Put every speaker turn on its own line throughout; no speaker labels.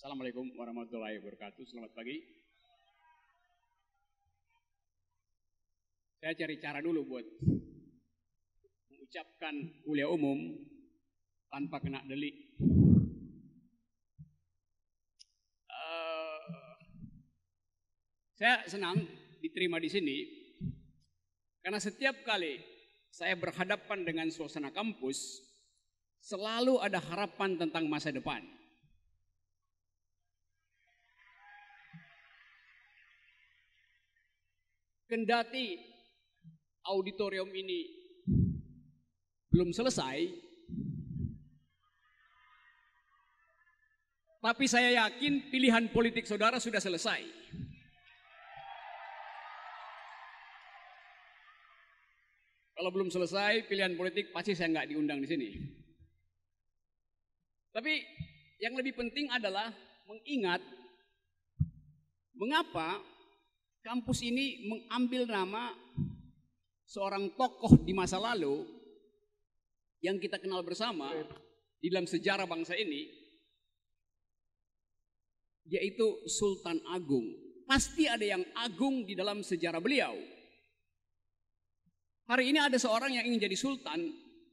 Assalamualaikum warahmatullahi wabarakatuh. Selamat pagi. Saya cari cara dulu buat mengucapkan kuliah umum tanpa kena delik. Saya senang diterima di sini karena setiap kali saya berhadapan dengan suasana kampus selalu ada harapan tentang masa depan. Kendati auditorium ini belum selesai, tapi saya yakin pilihan politik saudara sudah selesai. Kalau belum selesai pilihan politik, pasti saya nggak diundang di sini. Tapi yang lebih penting adalah mengingat mengapa kampus ini mengambil nama seorang tokoh di masa lalu yang kita kenal bersama di dalam sejarah bangsa ini, yaitu Sultan Agung. Pasti ada yang agung di dalam sejarah beliau. Hari ini ada seorang yang ingin jadi sultan,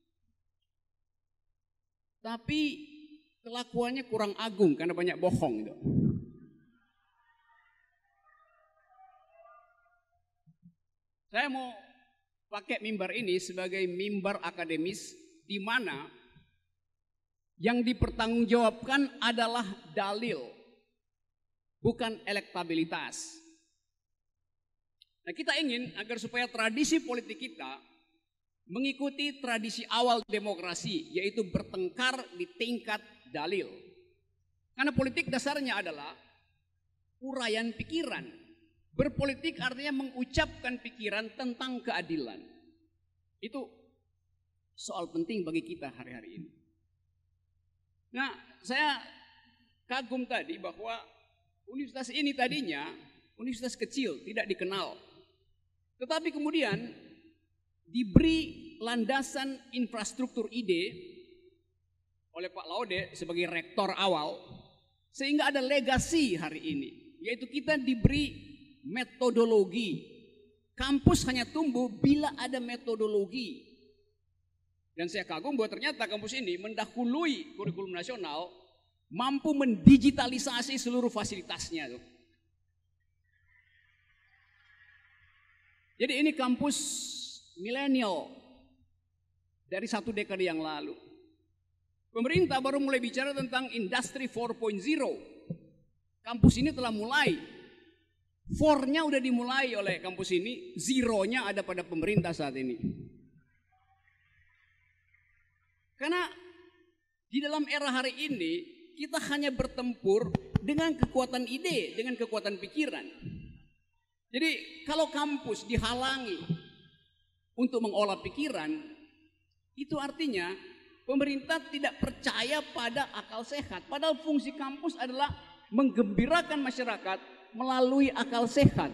tapi kelakuannya kurang agung karena banyak bohong gitu. Saya mau pakai mimbar ini sebagai mimbar akademis di mana yang dipertanggungjawabkan adalah dalil, bukan elektabilitas. Nah, kita ingin agar supaya tradisi politik kita mengikuti tradisi awal demokrasi, yaitu bertengkar di tingkat dalil. Karena politik dasarnya adalah uraian pikiran. Berpolitik artinya mengucapkan pikiran tentang keadilan. Itu soal penting bagi kita hari-hari ini. Nah, saya kagum tadi bahwa universitas ini tadinya universitas kecil, tidak dikenal. Tetapi kemudian diberi landasan infrastruktur ide oleh Pak Laude sebagai rektor awal, sehingga ada legasi hari ini, yaitu kita diberi metodologi. Kampus hanya tumbuh bila ada metodologi. Dan saya kagum bahwa ternyata kampus ini mendahului kurikulum nasional, mampu mendigitalisasi seluruh fasilitasnya. Jadi ini kampus milenial dari satu dekade yang lalu. Pemerintah baru mulai bicara tentang industri 4.0. Kampus ini telah mulai. 4-nya udah dimulai oleh kampus ini, 0-nya ada pada pemerintah saat ini. Karena di dalam era hari ini kita hanya bertempur dengan kekuatan ide, dengan kekuatan pikiran. Jadi kalau kampus dihalangi untuk mengolah pikiran, itu artinya pemerintah tidak percaya pada akal sehat. Padahal fungsi kampus adalah menggembirakan masyarakat melalui akal sehat.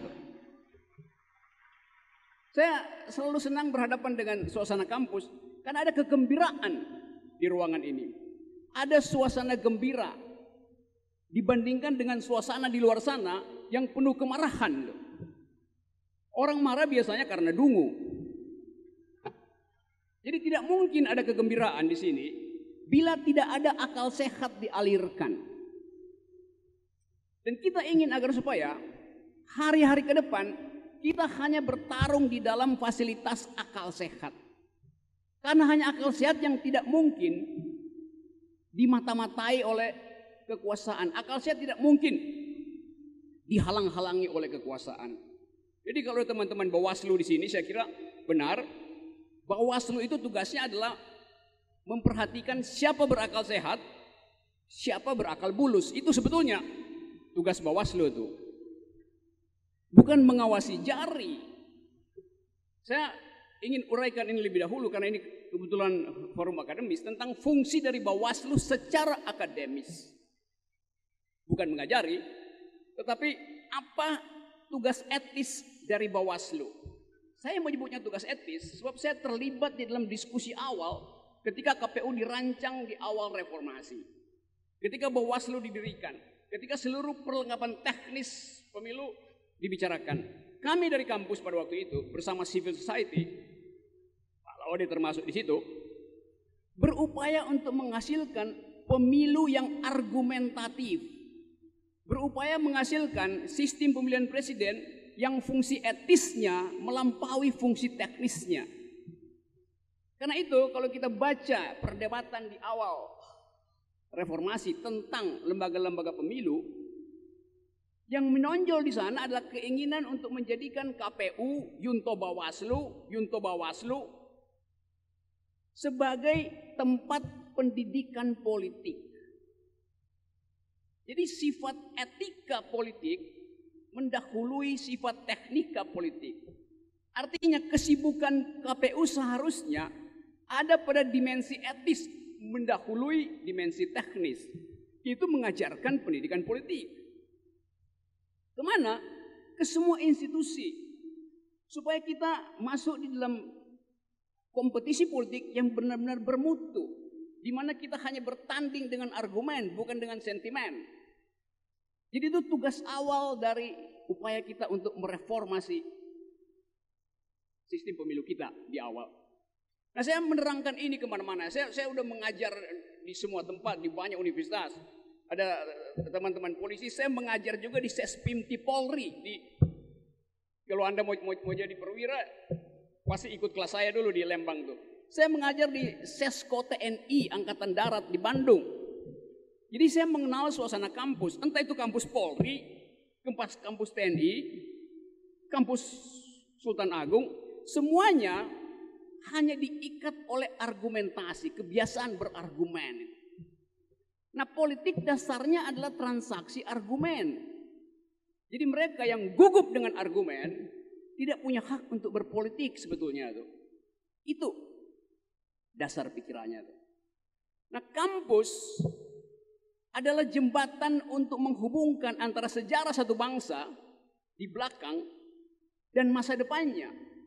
Saya selalu senang berhadapan dengan suasana kampus karena ada kegembiraan di ruangan ini. Ada suasana gembira dibandingkan dengan suasana di luar sana yang penuh kemarahan. Orang marah biasanya karena dungu. Jadi tidak mungkin ada kegembiraan di sini bila tidak ada akal sehat dialirkan. Dan kita ingin agar supaya hari-hari ke depan kita hanya bertarung di dalam fasilitas akal sehat. Karena hanya akal sehat yang tidak mungkin dimata-matai oleh kekuasaan. Akal sehat tidak mungkin dihalang-halangi oleh kekuasaan. Jadi kalau teman-teman Bawaslu di sini, saya kira benar. Bawaslu itu tugasnya adalah memperhatikan siapa berakal sehat, siapa berakal bulus. Itu sebetulnya tugas Bawaslu itu. Bukan mengawasi jari. Saya ingin uraikan ini lebih dahulu karena ini kebetulan forum akademis tentang fungsi dari Bawaslu secara akademis. Bukan mengajari, tetapi apa tugas etis dari Bawaslu. Saya menyebutnya tugas etis sebab saya terlibat di dalam diskusi awal ketika KPU dirancang di awal reformasi. Ketika Bawaslu didirikan. ketika seluruh perlengkapan teknis pemilu dibicarakan. Kami dari kampus pada waktu itu bersama civil society, Pak Laude termasuk di situ, berupaya untuk menghasilkan pemilu yang argumentatif, berupaya menghasilkan sistem pemilihan presiden yang fungsi etisnya melampaui fungsi teknisnya. Karena itu kalau kita baca perdebatan di awal reformasi tentang lembaga-lembaga pemilu, yang menonjol di sana adalah keinginan untuk menjadikan KPU, Junto Bawaslu sebagai tempat pendidikan politik. Jadi sifat etika politik mendahului sifat teknika politik. Artinya kesibukan KPU seharusnya ada pada dimensi etis mendahului dimensi teknis. Itu mengajarkan pendidikan politik. Kemana? Ke semua institusi. Supaya kita masuk di dalam kompetisi politik yang benar-benar bermutu. Di mana kita hanya bertanding dengan argumen, bukan dengan sentimen. Jadi itu tugas awal dari upaya kita untuk mereformasi sistem pemilu kita di awal. Nah, saya menerangkan ini kemana-mana. Saya udah mengajar di semua tempat, di banyak universitas. Ada teman-teman polisi, saya mengajar juga di Sespimti Polri. Kalau Anda mau jadi perwira, pasti ikut kelas saya dulu di Lembang tuh. Saya mengajar di Sesko TNI Angkatan Darat di Bandung. Jadi saya mengenal suasana kampus, entah itu kampus Polri, kampus TNI, kampus Sultan Agung, semuanya hanya diikat oleh argumentasi, kebiasaan berargumen. Nah, politik dasarnya adalah transaksi argumen. Jadi mereka yang gugup dengan argumen tidak punya hak untuk berpolitik sebetulnya tuh. Itu dasar pikirannya tuh. Nah, kampus adalah jembatan untuk menghubungkan antara sejarah satu bangsa di belakang dan masa depannya.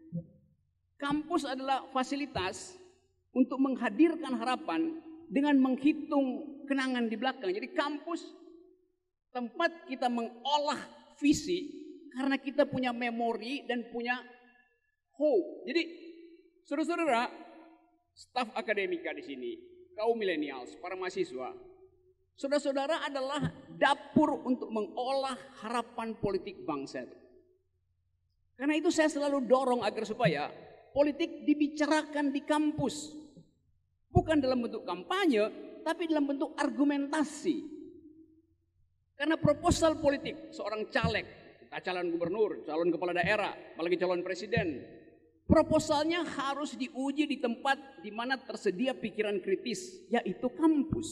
Kampus adalah fasilitas untuk menghadirkan harapan dengan menghitung kenangan di belakang. Jadi kampus tempat kita mengolah visi karena kita punya memori dan punya hope. Jadi saudara-saudara, staf akademika di sini, kaum milenials, para mahasiswa, saudara-saudara adalah dapur untuk mengolah harapan politik bangsa. Karena itu saya selalu dorong agar supaya politik dibicarakan di kampus. Bukan dalam bentuk kampanye, tapi dalam bentuk argumentasi. Karena proposal politik, seorang caleg, calon gubernur, calon kepala daerah, apalagi calon presiden, proposalnya harus diuji di tempat di mana tersedia pikiran kritis, yaitu kampus.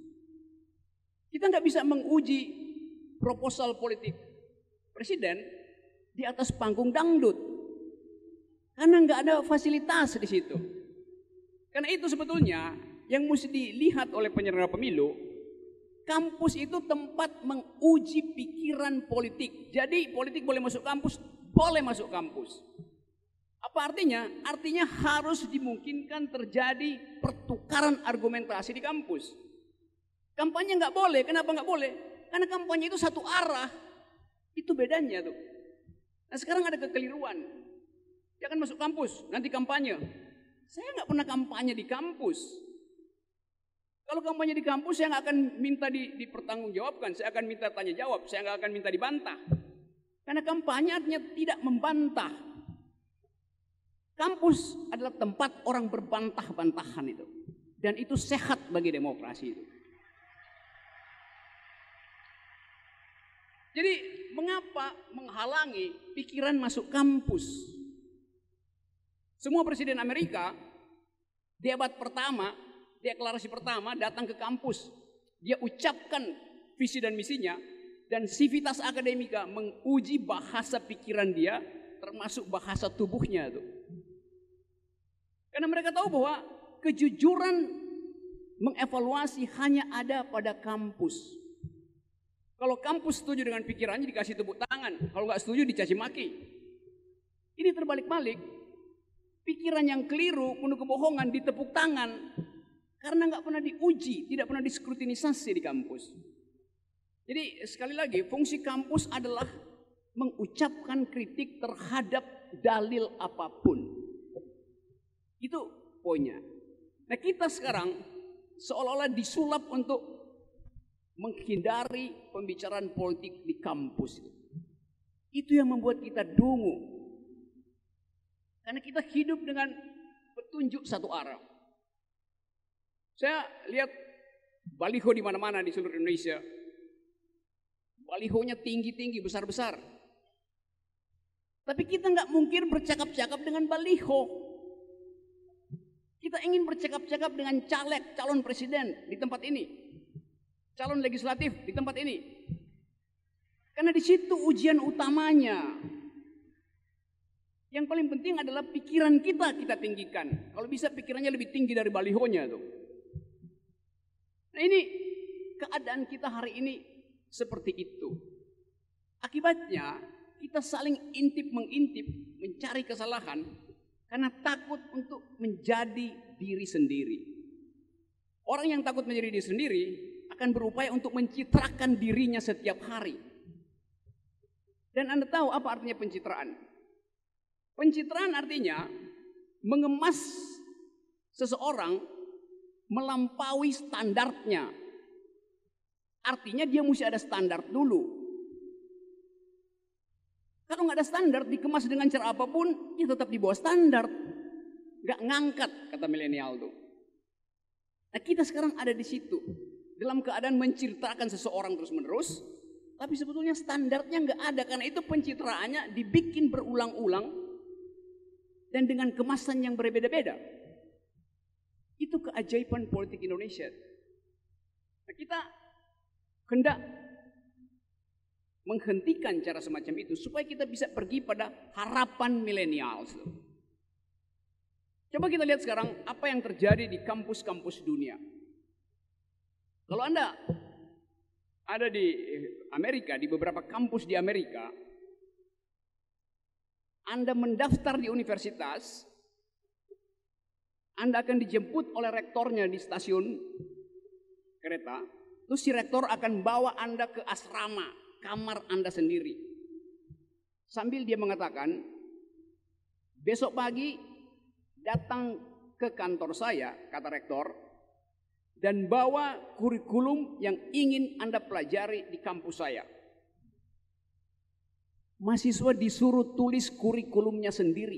Kita nggak bisa menguji proposal politik presiden di atas panggung dangdut. Karena nggak ada fasilitas di situ. Karena itu sebetulnya yang mesti dilihat oleh penyelenggara pemilu, kampus itu tempat menguji pikiran politik. Jadi politik boleh masuk kampus, boleh masuk kampus. Apa artinya? Artinya harus dimungkinkan terjadi pertukaran argumentasi di kampus. Kampanye nggak boleh. Kenapa nggak boleh? Karena kampanye itu satu arah. Itu bedanya tuh. Nah sekarang ada kekeliruan. Dia akan masuk kampus, nanti kampanye. Saya nggak pernah kampanye di kampus. Kalau kampanye di kampus, saya nggak akan minta dipertanggungjawabkan. Saya akan minta tanya jawab. Saya nggak akan minta dibantah. Karena kampanye artinya tidak membantah. Kampus adalah tempat orang berbantah-bantahan itu. Dan itu sehat bagi demokrasi itu. Jadi mengapa menghalangi pikiran masuk kampus? Semua presiden Amerika, debat pertama, deklarasi pertama datang ke kampus. Dia ucapkan visi dan misinya, dan Civitas Akademika menguji bahasa pikiran dia, termasuk bahasa tubuhnya tuh. Karena mereka tahu bahwa kejujuran mengevaluasi hanya ada pada kampus. Kalau kampus setuju dengan pikirannya dikasih tepuk tangan, kalau nggak setuju dicaci maki. Ini terbalik-balik. Pikiran yang keliru, penuh kebohongan, ditepuk tangan. Karena nggak pernah diuji, tidak pernah diskrutinisasi di kampus. Jadi sekali lagi, fungsi kampus adalah mengucapkan kritik terhadap dalil apapun. Itu poinnya. Nah, kita sekarang seolah-olah disulap untuk menghindari pembicaraan politik di kampus. Itu yang membuat kita dungu. Karena kita hidup dengan petunjuk satu arah. Saya lihat baliho di mana-mana di seluruh Indonesia. Balihonya tinggi-tinggi, besar-besar. Tapi kita nggak mungkin bercakap-cakap dengan baliho. Kita ingin bercakap-cakap dengan caleg, calon presiden di tempat ini. Calon legislatif di tempat ini. Karena di situ ujian utamanya. Yang paling penting adalah pikiran kita tinggikan. Kalau bisa pikirannya lebih tinggi dari balihonya tuh. Nah, ini keadaan kita hari ini seperti itu. Akibatnya kita saling intip-mengintip, mencari kesalahan karena takut untuk menjadi diri sendiri. Orang yang takut menjadi diri sendiri akan berupaya untuk mencitrakan dirinya setiap hari. Dan Anda tahu apa artinya pencitraan? Pencitraan artinya mengemas seseorang melampaui standarnya. Artinya dia mesti ada standar dulu. Kalau nggak ada standar, dikemas dengan cara apapun, ya tetap di bawah standar. Nggak ngangkat, kata milenial tuh. Nah, kita sekarang ada di situ. Dalam keadaan menceritakan seseorang terus-menerus, tapi sebetulnya standarnya nggak ada. Karena itu pencitraannya dibikin berulang-ulang dan dengan kemasan yang berbeda-beda. Itu keajaiban politik Indonesia. Nah, kita hendak menghentikan cara semacam itu supaya kita bisa pergi pada harapan milenial. Coba kita lihat sekarang apa yang terjadi di kampus-kampus dunia. Kalau Anda ada di Amerika, di beberapa kampus di Amerika, Anda mendaftar di universitas, Anda akan dijemput oleh rektornya di stasiun kereta, terus si rektor akan bawa Anda ke asrama, kamar Anda sendiri. Sambil dia mengatakan, besok pagi datang ke kantor saya, kata rektor, dan bawa kurikulum yang ingin Anda pelajari di kampus saya. Mahasiswa disuruh tulis kurikulumnya sendiri.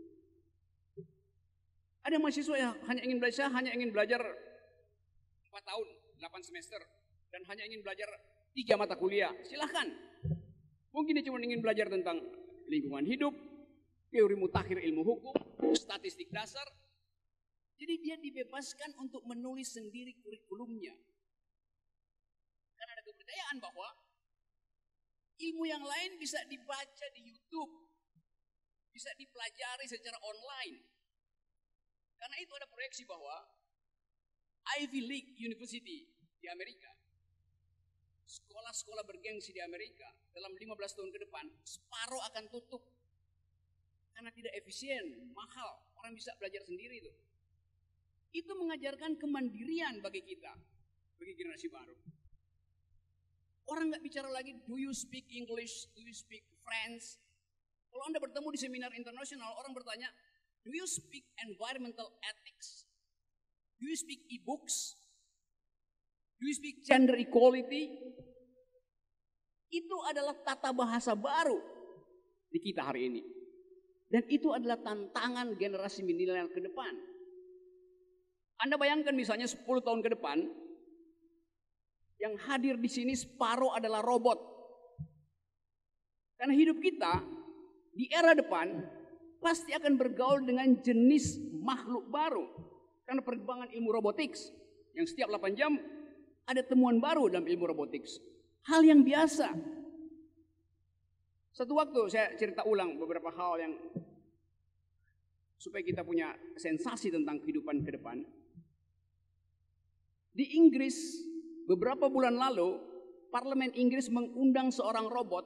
Ada mahasiswa yang hanya ingin belajar 4 tahun, 8 semester, dan hanya ingin belajar 3 mata kuliah. Silahkan. Mungkin dia cuma ingin belajar tentang lingkungan hidup, teori mutakhir ilmu hukum, statistik dasar. Jadi dia dibebaskan untuk menulis sendiri kurikulumnya. Karena ada kepercayaan bahwa ilmu yang lain bisa dibaca di YouTube, bisa dipelajari secara online. Karena itu ada proyeksi bahwa Ivy League University di Amerika, sekolah-sekolah bergengsi di Amerika dalam 15 tahun ke depan, separuh akan tutup. Karena tidak efisien, mahal, orang bisa belajar sendiri itu. Itu mengajarkan kemandirian bagi kita, bagi generasi baru. Orang nggak bicara lagi, do you speak English, do you speak French. Kalau Anda bertemu di seminar internasional, orang bertanya, do you speak environmental ethics? Do you speak e-books? Do you speak gender equality? Itu adalah tata bahasa baru di kita hari ini. Dan itu adalah tantangan generasi milenial ke depan. Anda bayangkan misalnya 10 tahun ke depan, yang hadir di sini separuh adalah robot. Karena hidup kita di era depan pasti akan bergaul dengan jenis makhluk baru. Karena perkembangan ilmu robotics yang setiap 8 jam ada temuan baru dalam ilmu robotics. Hal yang biasa. Satu waktu saya cerita ulang beberapa hal yang supaya kita punya sensasi tentang kehidupan ke depan. Di Inggris beberapa bulan lalu, Parlemen Inggris mengundang seorang robot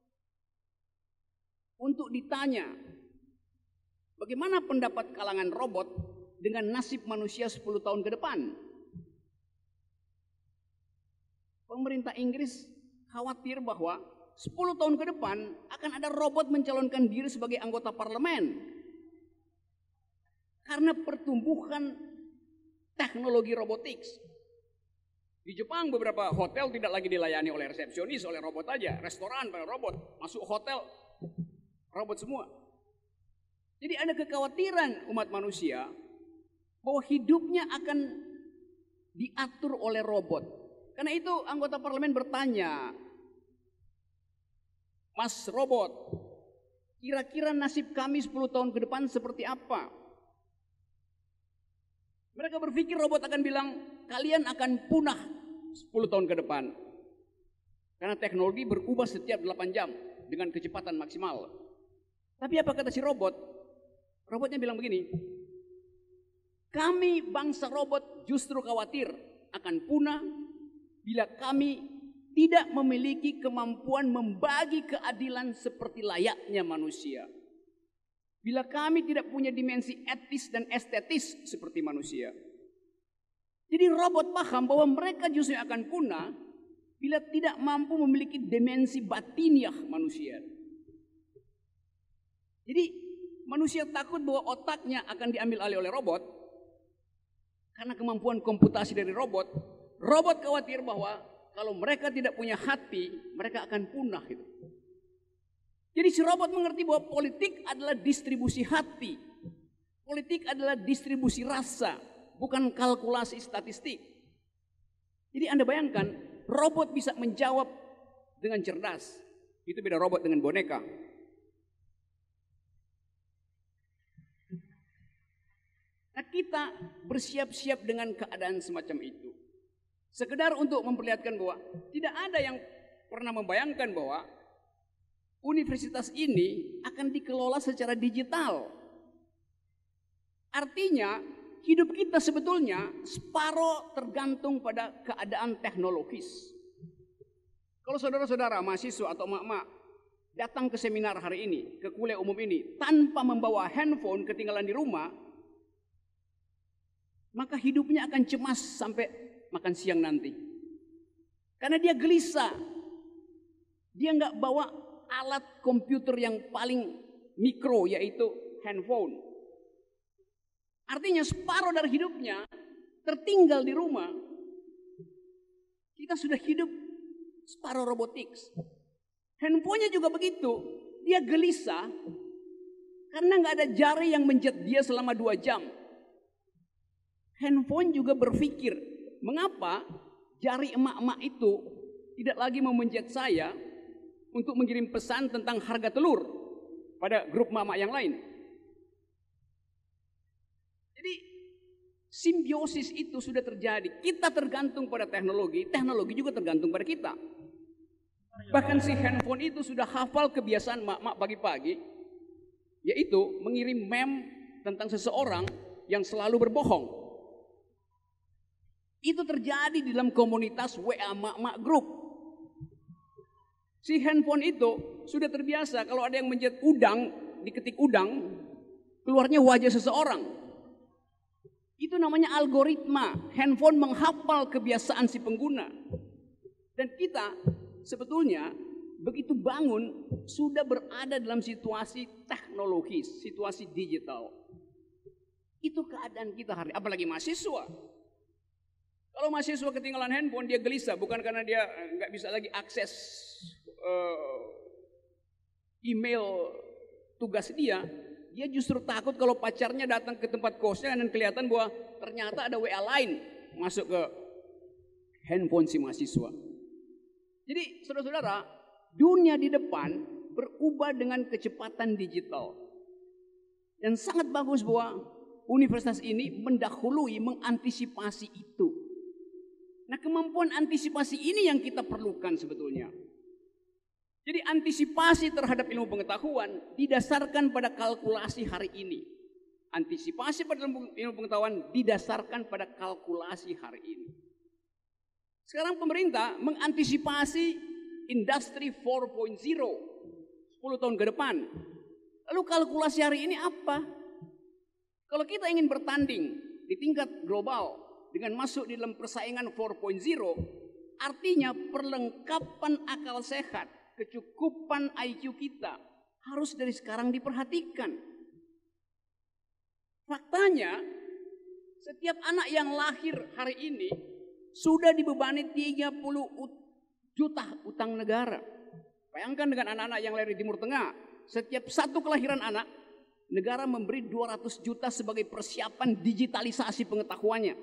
untuk ditanya bagaimana pendapat kalangan robot dengan nasib manusia 10 tahun ke depan. Pemerintah Inggris khawatir bahwa 10 tahun ke depan akan ada robot mencalonkan diri sebagai anggota parlemen. Karena pertumbuhan teknologi robotics. Di Jepang beberapa hotel tidak lagi dilayani oleh resepsionis, oleh robot aja. Restoran pada robot, masuk hotel robot semua. Jadi ada kekhawatiran umat manusia bahwa hidupnya akan diatur oleh robot. Karena itu anggota parlemen bertanya, Mas robot, kira-kira nasib kami 10 tahun ke depan seperti apa? Mereka berpikir robot akan bilang, kalian akan punah 10 tahun ke depan. Karena teknologi berubah setiap 8 jam dengan kecepatan maksimal. Tapi apa kata si robot? Robotnya bilang begini, kami bangsa robot justru khawatir akan punah bila kami tidak memiliki kemampuan membagi keadilan seperti layaknya manusia. Bila kami tidak punya dimensi etis dan estetis seperti manusia. Jadi robot paham bahwa mereka justru akan punah bila tidak mampu memiliki dimensi batiniah manusia. Jadi manusia takut bahwa otaknya akan diambil alih oleh robot karena kemampuan komputasi dari robot. Robot khawatir bahwa kalau mereka tidak punya hati, mereka akan punah gitu. Jadi si robot mengerti bahwa politik adalah distribusi hati. Politik adalah distribusi rasa, bukan kalkulasi statistik. Jadi Anda bayangkan, robot bisa menjawab dengan cerdas. Itu beda robot dengan boneka. Nah, kita bersiap-siap dengan keadaan semacam itu. Sekedar untuk memperlihatkan bahwa tidak ada yang pernah membayangkan bahwa universitas ini akan dikelola secara digital. Artinya hidup kita sebetulnya separuh tergantung pada keadaan teknologis. Kalau saudara-saudara mahasiswa atau emak-emak datang ke seminar hari ini, ke kuliah umum ini tanpa membawa handphone ketinggalan di rumah, maka hidupnya akan cemas sampai makan siang nanti. Karena dia gelisah. Dia nggak bawa alat komputer yang paling mikro, yaitu handphone. Artinya separuh dari hidupnya tertinggal di rumah. Kita sudah hidup separuh robotics. Handphonenya juga begitu. Dia gelisah karena nggak ada jari yang menjat dia selama 2 jam. Handphone juga berpikir, mengapa jari emak-emak itu tidak lagi memenjat saya untuk mengirim pesan tentang harga telur pada grup mama yang lain. Jadi simbiosis itu sudah terjadi. Kita tergantung pada teknologi, teknologi juga tergantung pada kita. Bahkan si handphone itu sudah hafal kebiasaan mak-mak pagi-pagi, yaitu mengirim meme tentang seseorang yang selalu berbohong. Itu terjadi di dalam komunitas WA mak-mak grup. Si handphone itu sudah terbiasa kalau ada yang mencet udang, diketik udang, keluarnya wajah seseorang. Itu namanya algoritma. Handphone menghafal kebiasaan si pengguna. Dan kita sebetulnya begitu bangun sudah berada dalam situasi teknologis, situasi digital. Itu keadaan kita hari ini, apalagi mahasiswa. Kalau mahasiswa ketinggalan handphone, dia gelisah, bukan karena dia nggak bisa lagi akses email tugas dia justru takut kalau pacarnya datang ke tempat kosnya dan kelihatan bahwa ternyata ada WA lain masuk ke handphone si mahasiswa. Jadi saudara-saudara, dunia di depan berubah dengan kecepatan digital. Dan sangat bagus bahwa universitas ini mendahului, mengantisipasi itu. Nah, kemampuan antisipasi ini yang kita perlukan sebetulnya. Jadi antisipasi terhadap ilmu pengetahuan didasarkan pada kalkulasi hari ini. Antisipasi pada ilmu pengetahuan didasarkan pada kalkulasi hari ini. Sekarang pemerintah mengantisipasi industri 4.0 10 tahun ke depan. Lalu kalkulasi hari ini apa? Kalau kita ingin bertanding di tingkat global dengan masuk di dalam persaingan 4.0, Artinya perlengkapan akal sehat, kecukupan IQ kita harus dari sekarang diperhatikan. Faktanya, setiap anak yang lahir hari ini sudah dibebani 30 juta utang negara. Bayangkan dengan anak-anak yang lahir di Timur Tengah, setiap satu kelahiran anak, negara memberi 200 juta sebagai persiapan digitalisasi pengetahuannya.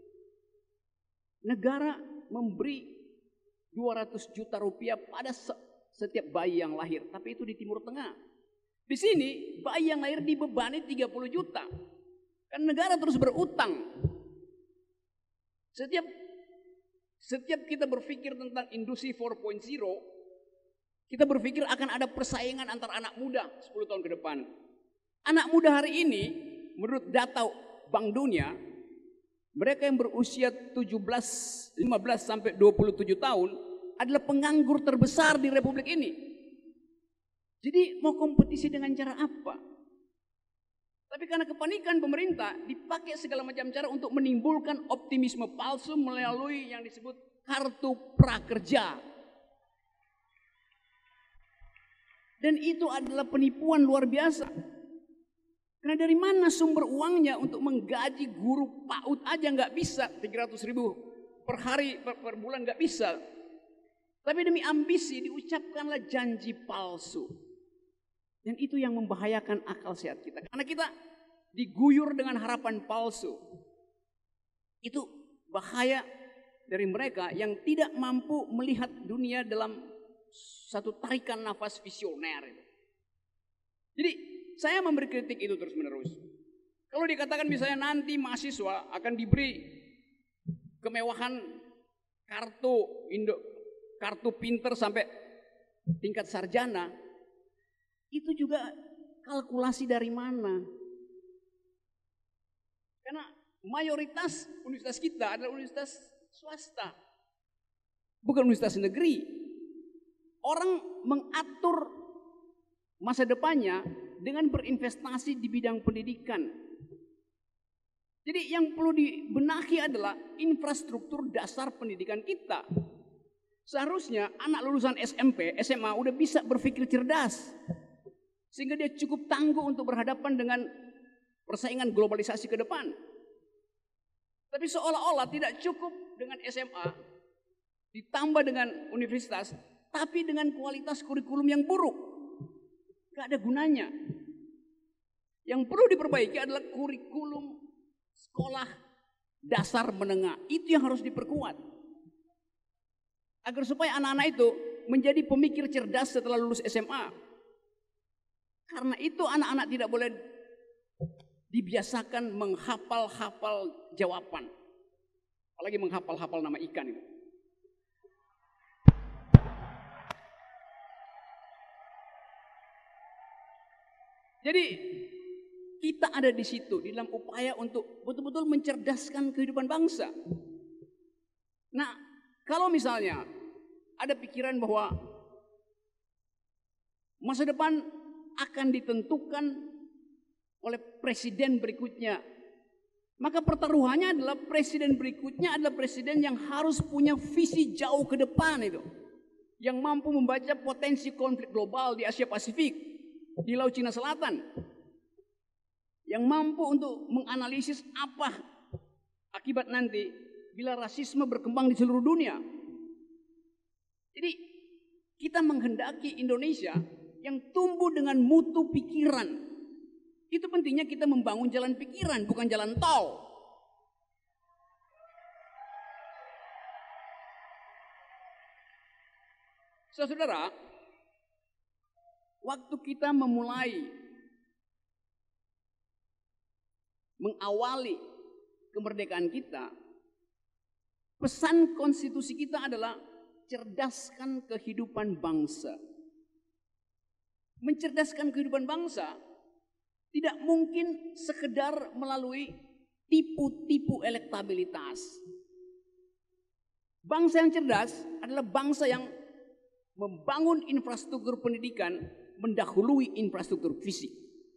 Negara memberi 200 juta rupiah pada setiap bayi yang lahir. Tapi itu di Timur Tengah. Di sini bayi yang lahir dibebani 30 juta. Kan negara terus berutang. Setiap kita berpikir tentang industri 4.0, kita berpikir akan ada persaingan antara anak muda 10 tahun ke depan. Anak muda hari ini, menurut data Bank Dunia, mereka yang berusia 15 sampai 27 tahun adalah penganggur terbesar di Republik ini. Jadi mau kompetisi dengan cara apa? Tapi karena kepanikan pemerintah, dipakai segala macam cara untuk menimbulkan optimisme palsu melalui yang disebut kartu prakerja. Dan itu adalah penipuan luar biasa. Karena dari mana sumber uangnya untuk menggaji guru PAUD aja nggak bisa, 300 ribu per hari, per bulan nggak bisa. Tapi demi ambisi diucapkanlah janji palsu. Dan itu yang membahayakan akal sehat kita. Karena kita diguyur dengan harapan palsu. Itu bahaya dari mereka yang tidak mampu melihat dunia dalam satu tarikan nafas visioner. Jadi saya memberi kritik itu terus menerus. Kalau dikatakan misalnya nanti mahasiswa akan diberi kemewahan kartu pinter sampai tingkat sarjana, itu juga kalkulasi dari mana? Karena mayoritas universitas kita adalah universitas swasta, bukan universitas negeri. Orang mengatur masa depannya dengan berinvestasi di bidang pendidikan. Jadi yang perlu dibenahi adalah infrastruktur dasar pendidikan kita. Seharusnya anak lulusan SMP, SMA udah bisa berpikir cerdas. Sehingga dia cukup tangguh untuk berhadapan dengan persaingan globalisasi ke depan. Tapi seolah-olah tidak cukup dengan SMA, ditambah dengan universitas, tapi dengan kualitas kurikulum yang buruk. Gak ada gunanya. Yang perlu diperbaiki adalah kurikulum sekolah dasar menengah. Itu yang harus diperkuat. Agar supaya anak-anak itu menjadi pemikir cerdas setelah lulus SMA. Karena itu anak-anak tidak boleh dibiasakan menghafal-hafal jawaban. Apalagi menghafal-hafal nama ikan itu. Jadi kita ada di situ di dalam upaya untuk betul-betul mencerdaskan kehidupan bangsa. Nah, kalau misalnya ada pikiran bahwa masa depan akan ditentukan oleh presiden berikutnya, maka pertaruhannya adalah presiden berikutnya adalah presiden yang harus punya visi jauh ke depan itu, yang mampu membaca potensi konflik global di Asia Pasifik, di Laut Cina Selatan, yang mampu untuk menganalisis apa akibat nanti bila rasisme berkembang di seluruh dunia. Jadi kita menghendaki Indonesia yang tumbuh dengan mutu pikiran. Itu pentingnya kita membangun jalan pikiran, bukan jalan tol. Saudara, waktu kita mengawali kemerdekaan kita, pesan konstitusi kita adalah cerdaskan kehidupan bangsa. Mencerdaskan kehidupan bangsa tidak mungkin sekedar melalui tipu-tipu elektabilitas. Bangsa yang cerdas adalah bangsa yang membangun infrastruktur pendidikan mendahului infrastruktur fisik.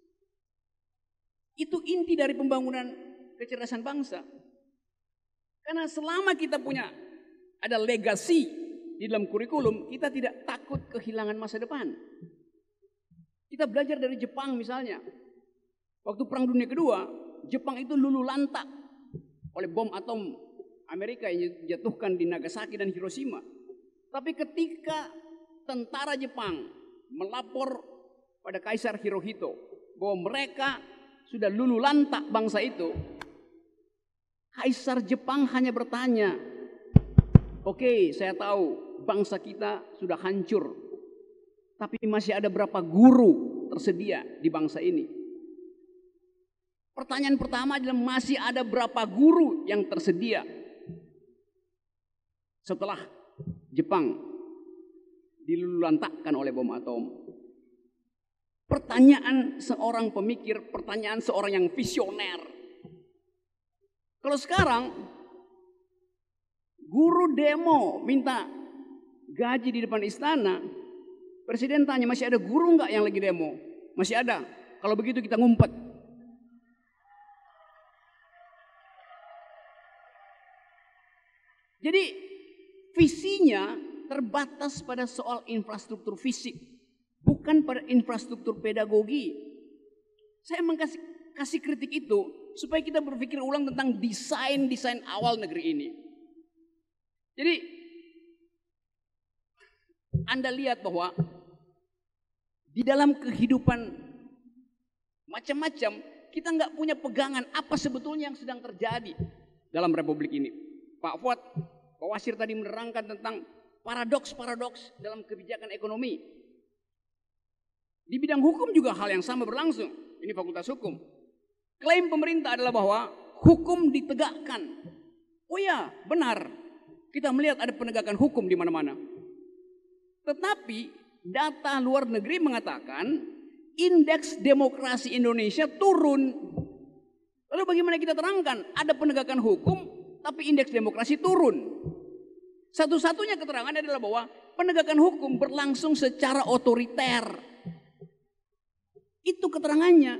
Itu inti dari pembangunan kecerdasan bangsa. Karena selama kita punya ada legasi di dalam kurikulum, kita tidak takut kehilangan masa depan. Kita belajar dari Jepang misalnya. Waktu Perang Dunia Kedua, Jepang itu luluh lantak oleh bom atom Amerika yang dijatuhkan di Nagasaki dan Hiroshima. Tapi ketika tentara Jepang melapor pada Kaisar Hirohito bahwa mereka sudah luluh lantak bangsa itu, Kaisar Jepang hanya bertanya, "Oke, saya tahu bangsa kita sudah hancur, tapi masih ada berapa guru tersedia di bangsa ini?" Pertanyaan pertama adalah masih ada berapa guru yang tersedia setelah Jepang dilululantakkan oleh bom atom. Pertanyaan seorang pemikir, pertanyaan seorang yang visioner. Kalau sekarang guru demo minta gaji di depan istana, presiden tanya, masih ada guru nggak yang lagi demo? Masih ada. Kalau begitu kita ngumpet. Jadi visinya terbatas pada soal infrastruktur fisik, bukan pada infrastruktur pedagogi. Saya kasih kritik itu supaya kita berpikir ulang tentang desain awal negeri ini. Jadi Anda lihat bahwa di dalam kehidupan macam-macam kita nggak punya pegangan apa sebetulnya yang sedang terjadi dalam republik ini. Pak Fuad, Pak Wasir tadi menerangkan tentang paradoks-paradoks dalam kebijakan ekonomi. Di bidang hukum juga hal yang sama berlangsung. Ini Fakultas Hukum. Klaim pemerintah adalah bahwa hukum ditegakkan. Oh ya, benar. Kita melihat ada penegakan hukum di mana-mana. Tetapi data luar negeri mengatakan indeks demokrasi Indonesia turun. Lalu bagaimana kita terangkan? Ada penegakan hukum, tapi indeks demokrasi turun. Satu-satunya keterangan adalah bahwa penegakan hukum berlangsung secara otoriter. Itu keterangannya.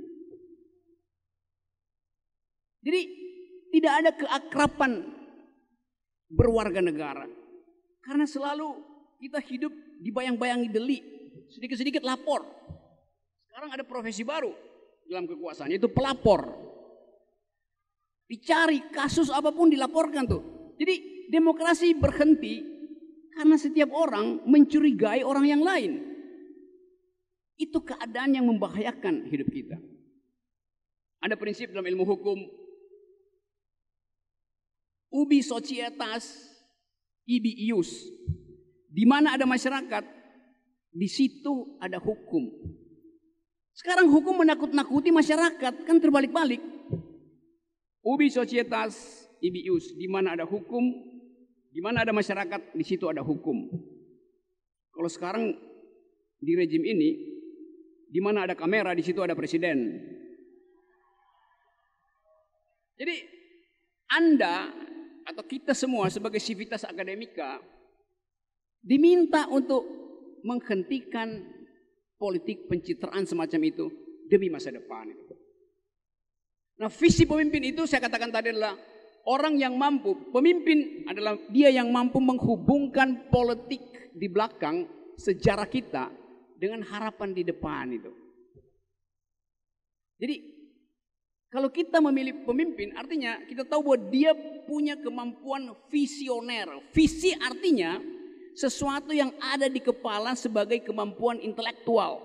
Jadi tidak ada keakraban berwarga negara. Karena selalu kita hidup dibayang-bayangi delik. Sedikit-sedikit lapor. Sekarang ada profesi baru dalam kekuasaan, yaitu pelapor. Dicari kasus apapun dilaporkan tuh. Jadi demokrasi berhenti karena setiap orang mencurigai orang yang lain. Itu keadaan yang membahayakan hidup kita. Ada prinsip dalam ilmu hukum, ubi societas, ibi ius. Di mana ada masyarakat, di situ ada hukum. Sekarang hukum menakut-nakuti masyarakat, kan terbalik-balik. Ubi societas, ibi ius. Di mana ada hukum, di mana ada masyarakat, di situ ada hukum. Kalau sekarang di rejim ini, di mana ada kamera, di situ ada presiden. Jadi Anda atau kita semua sebagai civitas akademika diminta untuk menghentikan politik pencitraan semacam itu demi masa depan. Nah, visi pemimpin itu saya katakan tadi adalah orang yang mampu, pemimpin adalah dia yang mampu menghubungkan politik di belakang sejarah kita dengan harapan di depan itu. Jadi kalau kita memilih pemimpin artinya kita tahu bahwa dia punya kemampuan visioner. Visi artinya sesuatu yang ada di kepala sebagai kemampuan intelektual.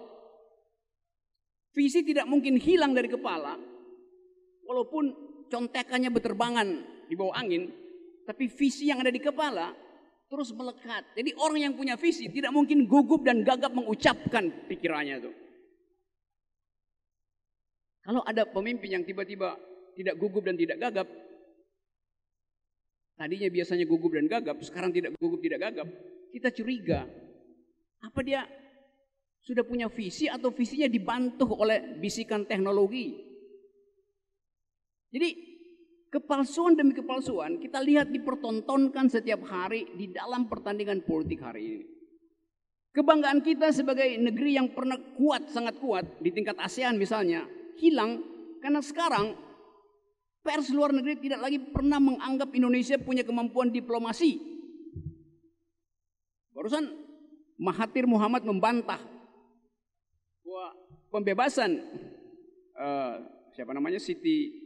Visi tidak mungkin hilang dari kepala walaupun contekannya berterbangan di bawah angin, tapi visi yang ada di kepala terus melekat. Jadi orang yang punya visi tidak mungkin gugup dan gagap mengucapkan pikirannya itu. Kalau ada pemimpin yang tiba-tiba tidak gugup dan tidak gagap, tadinya biasanya gugup dan gagap, sekarang tidak gugup tidak gagap, kita curiga. Apa dia sudah punya visi atau visinya dibantu oleh bisikan teknologi? Jadi kepalsuan demi kepalsuan kita lihat dipertontonkan setiap hari di dalam pertandingan politik hari ini. Kebanggaan kita sebagai negeri yang pernah kuat, sangat kuat di tingkat ASEAN misalnya, hilang karena sekarang pers luar negeri tidak lagi pernah menganggap Indonesia punya kemampuan diplomasi Barusan Mahathir Muhammad membantah bahwa pembebasan Siti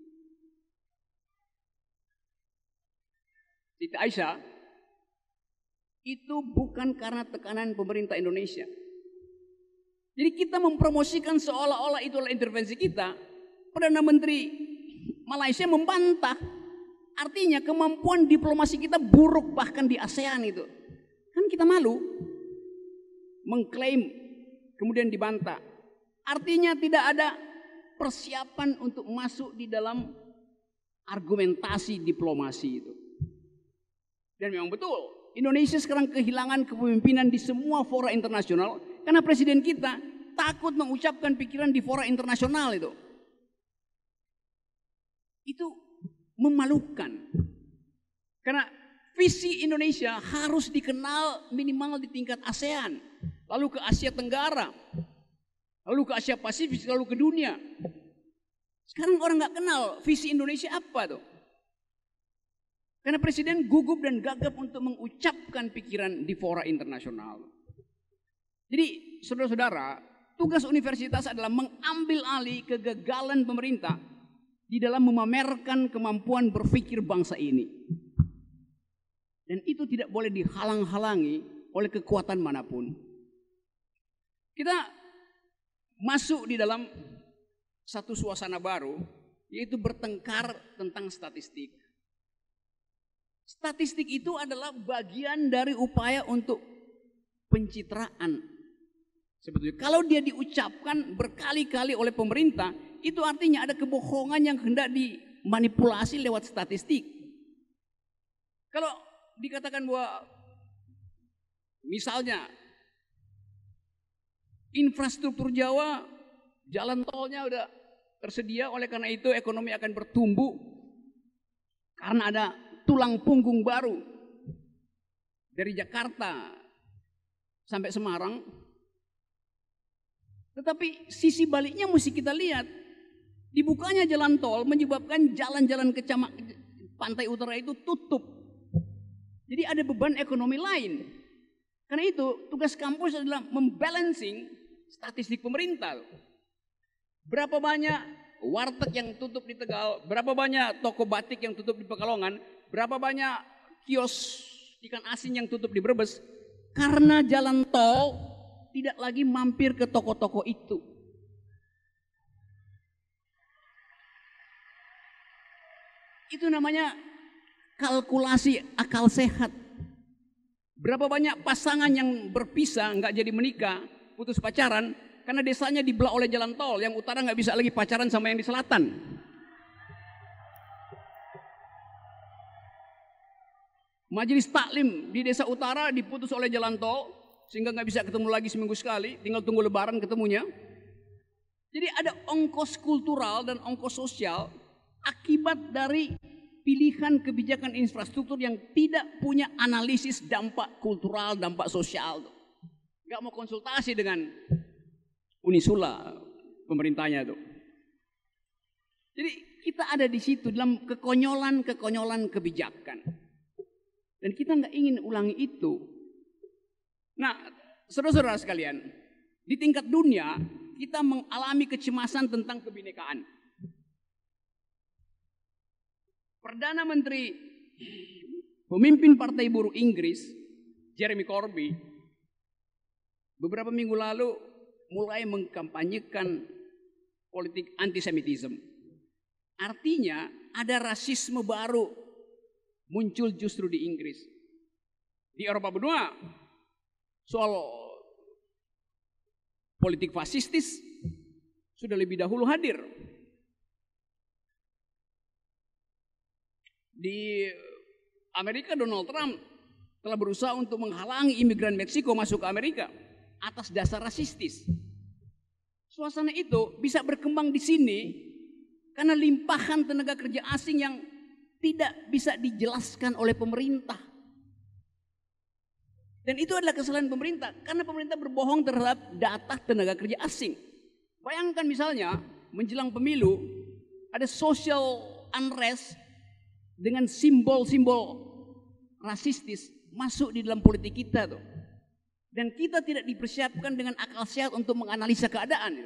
Aisyah itu bukan karena tekanan pemerintah Indonesia. Jadi kita mempromosikan seolah-olah itu adalah intervensi kita. Perdana Menteri Malaysia membantah. Artinya kemampuan diplomasi kita buruk bahkan di ASEAN itu. Kan kita malu mengklaim kemudian dibantah. Artinya tidak ada persiapan untuk masuk di dalam argumentasi diplomasi itu. Dan memang betul, Indonesia sekarang kehilangan kepemimpinan di semua fora internasional karena presiden kita takut mengucapkan pikiran di fora internasional itu. Itu memalukan. Karena visi Indonesia harus dikenal minimal di tingkat ASEAN, lalu ke Asia Tenggara, lalu ke Asia Pasifik, lalu ke dunia. Sekarang orang nggak kenal visi Indonesia apa tuh. Karena presiden gugup dan gagap untuk mengucapkan pikiran di fora internasional. Jadi saudara-saudara, tugas universitas adalah mengambil alih kegagalan pemerintah di dalam memamerkan kemampuan berpikir bangsa ini. Dan itu tidak boleh dihalang-halangi oleh kekuatan manapun. Kita masuk di dalam satu suasana baru, yaitu bertengkar tentang statistik. Statistik itu adalah bagian dari upaya untuk pencitraan. Sebetulnya kalau dia diucapkan berkali-kali oleh pemerintah, itu artinya ada kebohongan yang hendak dimanipulasi lewat statistik. Kalau dikatakan bahwa misalnya infrastruktur Jawa, jalan tolnya udah tersedia, oleh karena itu ekonomi akan bertumbuh karena ada tulang punggung baru dari Jakarta sampai Semarang. Tetapi sisi baliknya mesti kita lihat. Dibukanya jalan tol menyebabkan jalan-jalan ke pantai utara itu tutup. Jadi ada beban ekonomi lain. Karena itu tugas kampus adalah membalancing statistik pemerintah. Berapa banyak warteg yang tutup di Tegal, berapa banyak toko batik yang tutup di Pekalongan, berapa banyak kios ikan asin yang tutup di Brebes, karena jalan tol tidak lagi mampir ke toko-toko itu. Itu namanya kalkulasi akal sehat. Berapa banyak pasangan yang berpisah, nggak jadi menikah, putus pacaran, karena desanya dibelah oleh jalan tol, yang utara nggak bisa lagi pacaran sama yang di selatan. Majelis taklim di desa utara diputus oleh jalan tol, sehingga nggak bisa ketemu lagi seminggu sekali, tinggal tunggu lebaran ketemunya. Jadi ada ongkos kultural dan ongkos sosial akibat dari pilihan kebijakan infrastruktur yang tidak punya analisis dampak kultural, dampak sosial. Nggak mau konsultasi dengan Unisula pemerintahnya itu. Jadi kita ada di situ dalam kekonyolan kebijakan. Dan kita nggak ingin ulangi itu. Nah, saudara-saudara sekalian, di tingkat dunia kita mengalami kecemasan tentang kebinekaan. Perdana Menteri pemimpin Partai Buruh Inggris, Jeremy Corbyn, beberapa minggu lalu mulai mengkampanyekan politik antisemitisme. Artinya ada rasisme baru muncul justru di Inggris. Di Eropa benua soal politik fasistis sudah lebih dahulu hadir. Di Amerika Donald Trump telah berusaha untuk menghalangi imigran Meksiko masuk ke Amerika atas dasar rasistis. Suasana itu bisa berkembang di sini karena limpahan tenaga kerja asing yang tidak bisa dijelaskan oleh pemerintah. Dan itu adalah kesalahan pemerintah karena pemerintah berbohong terhadap data tenaga kerja asing. Bayangkan misalnya menjelang pemilu ada social unrest dengan simbol-simbol rasistis masuk di dalam politik kita tuh. Dan kita tidak dipersiapkan dengan akal sehat untuk menganalisa keadaan.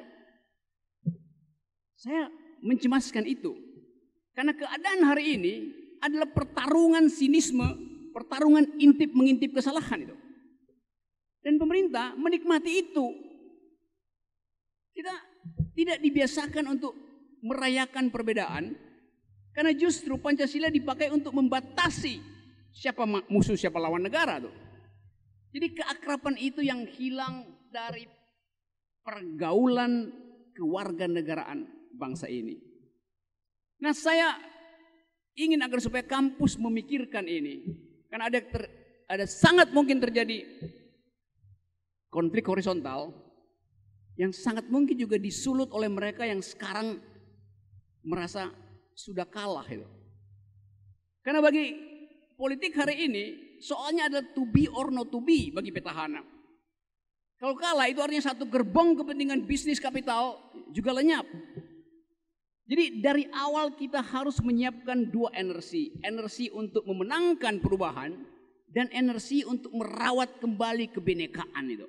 Saya mencemaskan itu. Karena keadaan hari ini adalah pertarungan sinisme, pertarungan intip-mengintip kesalahan itu. Dan pemerintah menikmati itu. Kita tidak dibiasakan untuk merayakan perbedaan, karena justru Pancasila dipakai untuk membatasi siapa musuh, siapa lawan negara tuh. Jadi keakraban itu yang hilang dari pergaulan kewarganegaraan bangsa ini. Nah, saya ingin agar supaya kampus memikirkan ini, karena ada sangat mungkin terjadi konflik horizontal yang sangat mungkin juga disulut oleh mereka yang sekarang merasa sudah kalah itu. Karena bagi politik hari ini soalnya adalah to be or not to be bagi petahana. Kalau kalah itu artinya satu gerbong kepentingan bisnis kapital juga lenyap. Jadi dari awal kita harus menyiapkan dua energi. Energi untuk memenangkan perubahan dan energi untuk merawat kembali kebinekaan itu.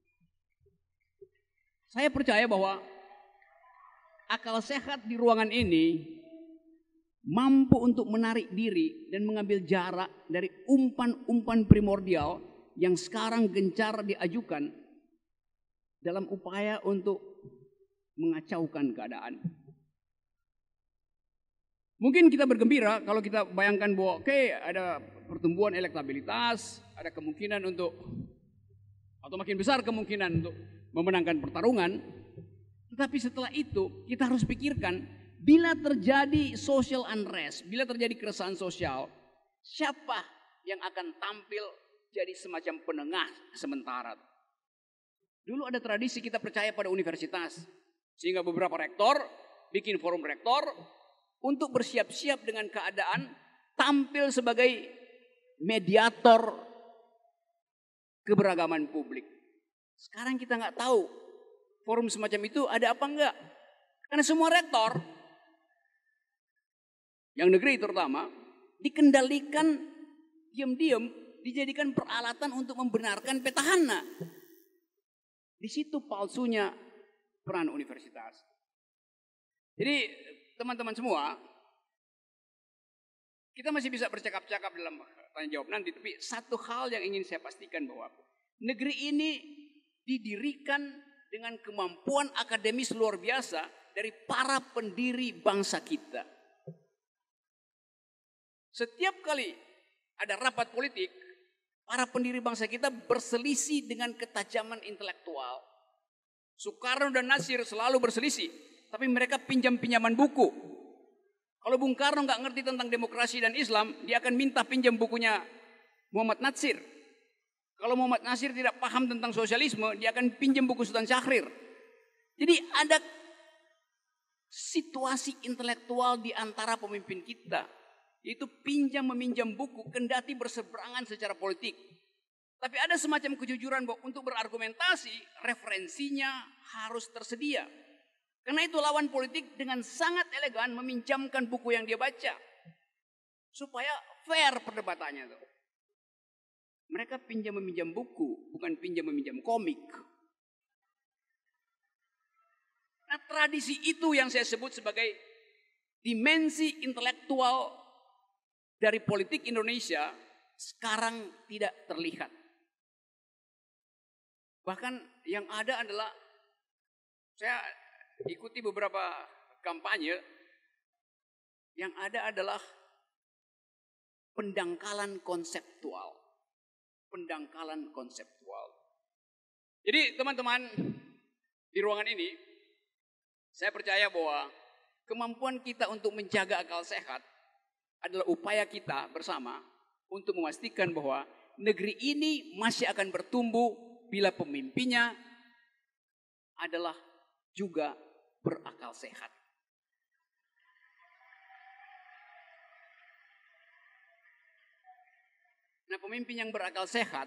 Saya percaya bahwa akal sehat di ruangan ini mampu untuk menarik diri dan mengambil jarak dari umpan-umpan primordial yang sekarang gencar diajukan dalam upaya untuk mengacaukan keadaan. Mungkin kita bergembira kalau kita bayangkan bahwa ada pertumbuhan elektabilitas, ada kemungkinan untuk, atau makin besar kemungkinan untuk memenangkan pertarungan. Tetapi setelah itu kita harus pikirkan, bila terjadi social unrest, bila terjadi keresahan sosial, siapa yang akan tampil jadi semacam penengah sementara? Dulu ada tradisi kita percaya pada universitas, sehingga beberapa rektor bikin forum rektor untuk bersiap-siap dengan keadaan, tampil sebagai mediator keberagaman publik. Sekarang kita nggak tahu forum semacam itu ada apa enggak, karena semua rektor yang negeri terutama dikendalikan diam-diam, dijadikan peralatan untuk membenarkan petahana. Di situ palsunya peran universitas. Jadi teman-teman semua, kita masih bisa bercakap-cakap dalam tanya jawab nanti, tapi satu hal yang ingin saya pastikan bahwa negeri ini didirikan dengan kemampuan akademis luar biasa dari para pendiri bangsa kita. Setiap kali ada rapat politik, para pendiri bangsa kita berselisih dengan ketajaman intelektual. Soekarno dan Nasir selalu berselisih, tapi mereka pinjam-pinjaman buku. Kalau Bung Karno nggak ngerti tentang demokrasi dan Islam, dia akan minta pinjam bukunya Muhammad Natsir. Kalau Muhammad Natsir tidak paham tentang sosialisme, dia akan pinjam buku Sultan Syahrir. Jadi ada situasi intelektual di antara pemimpin kita, itu pinjam meminjam buku kendati berseberangan secara politik. Tapi ada semacam kejujuran bahwa untuk berargumentasi referensinya harus tersedia. Karena itu lawan politik dengan sangat elegan meminjamkan buku yang dia baca. Supaya fair perdebatannya tuh. Mereka pinjam meminjam buku, bukan pinjam meminjam komik. Nah, tradisi itu yang saya sebut sebagai dimensi intelektual dari politik Indonesia sekarang tidak terlihat. Bahkan yang ada adalah, saya ikuti beberapa kampanye, yang ada adalah pendangkalan konseptual. Pendangkalan konseptual. Jadi teman-teman di ruangan ini, saya percaya bahwa kemampuan kita untuk menjaga akal sehat adalah upaya kita bersama untuk memastikan bahwa negeri ini masih akan bertumbuh bila pemimpinnya adalah juga berakal sehat. Nah, pemimpin yang berakal sehat,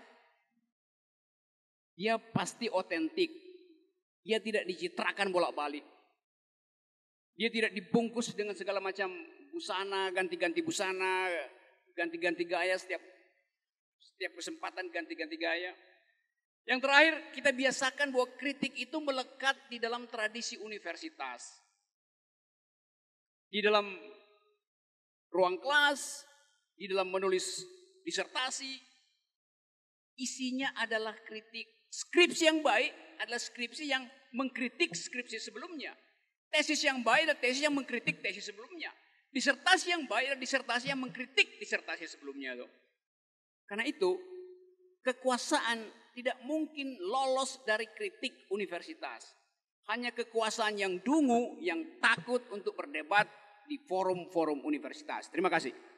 dia pasti otentik. Dia tidak dicitrakan bolak-balik. Dia tidak dibungkus dengan segala macam busana, ganti-ganti busana, ganti-ganti gaya, setiap kesempatan ganti-ganti gaya. Yang terakhir, kita biasakan bahwa kritik itu melekat di dalam tradisi universitas. Di dalam ruang kelas, di dalam menulis disertasi, isinya adalah kritik. Skripsi yang baik adalah skripsi yang mengkritik skripsi sebelumnya. Tesis yang baik adalah tesis yang mengkritik tesis sebelumnya. Disertasi yang baik adalah disertasi yang mengkritik disertasi sebelumnya. Karena itu, kekuasaan tidak mungkin lolos dari kritik universitas. Hanya kekuasaan yang dungu, yang takut untuk berdebat di forum-forum universitas. Terima kasih.